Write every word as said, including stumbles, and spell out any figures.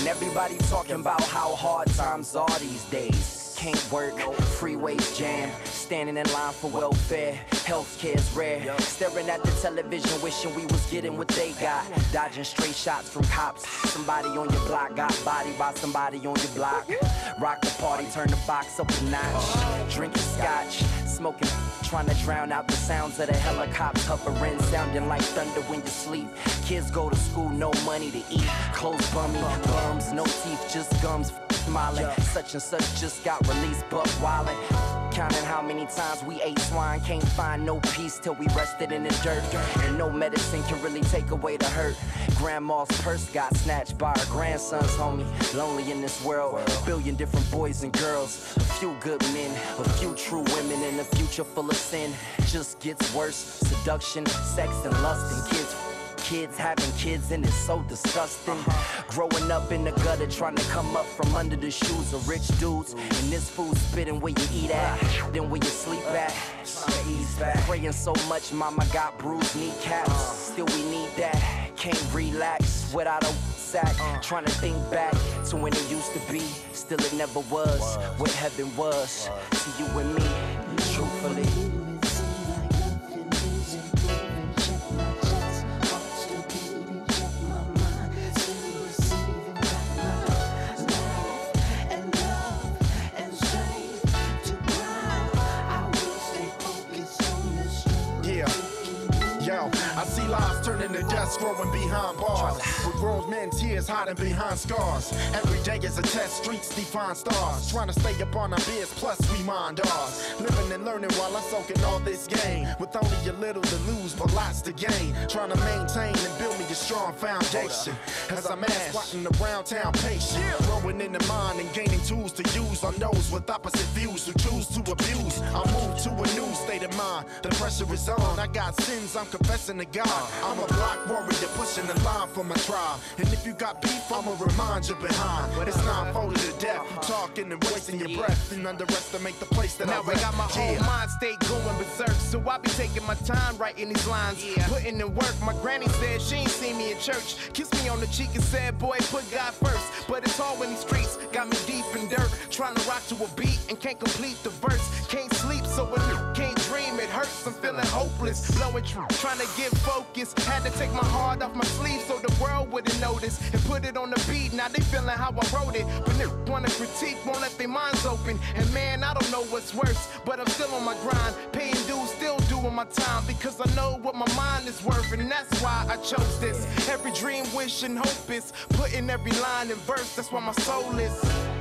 And everybody talking about how hard times are these days. Can't work, freeways jam, standing in line for welfare, healthcare's rare. Staring at the television, wishing we was getting what they got. Dodging straight shots from cops. Somebody on your block got bodied by somebody on your block. Rock the party, turn the box up a notch. Drinking scotch, smoking, trying to drown out the sounds of the helicopters hovering, sounding like thunder when you sleep. Kids go to school, no money to eat. Clothes bummy, bums, no teeth, just gums. Smiling, such and such just got released, but wildin'. Counting how many times we ate swine, can't find no peace till we rested in the dirt. And no medicine can really take away the hurt. Grandma's purse got snatched by her grandson's homie. Lonely in this world, a billion different boys and girls. A few good men, a few true women, and a future full of sin. Just gets worse, seduction, sex and lust, and kids. Kids having kids and it's so disgusting. Growing up in the gutter, trying to come up from under the shoes of rich dudes. And this food spitting where you eat at, then where you sleep at. Praying so much, mama got bruised kneecaps. Still we need that, can't relax without a sack. Trying to think back to when it used to be, still it never was what heaven was to you and me, truthfully. I see lives turning to dust, growing behind bars, with grown men tears hiding behind scars. Every day is a test, streets define stars. Trying to stay up on our biz, plus we mind ours. Living and learning while I'm soaking all this game, with only a little to lose but lots to gain. Trying to maintain and build me a strong foundation, as I'm ass squatting around town patient, growing in the mind and gaining tools to use on those with opposite views who choose to abuse. I move to a new state of mind, the pressure is on. I got sins I'm confessing to God. I'm a block warrior pushing the line for my tribe. And if you got beef, I'ma remind you behind. It's not folded to death. You talking and wasting your breath and underestimate the place that now I rep. I got my whole Yeah. mind state going berserk, so I be taking my time writing these lines, putting in work. My granny said she ain't seen me in church, kissed me on the cheek and said, boy, put God first. But it's all in these streets, got me deep in dirt, trying to rock to a beat and can't complete the verse. Can't sleep, so when you can't dream, it hurts. I'm feeling hopeless, blowing true, trying to get focused. Had to take my heart off my sleeve so the world wouldn't notice, and put it on the beat. Now they feeling how I wrote it, but they wanna critique, won't let their minds open. And man, I don't know what's worse, but I'm still on my grind, paying dues, still doing my time, because I know what my mind is worth, and that's why I chose this. Every dream, wish, and hope is putting every line in verse. That's why my soul is.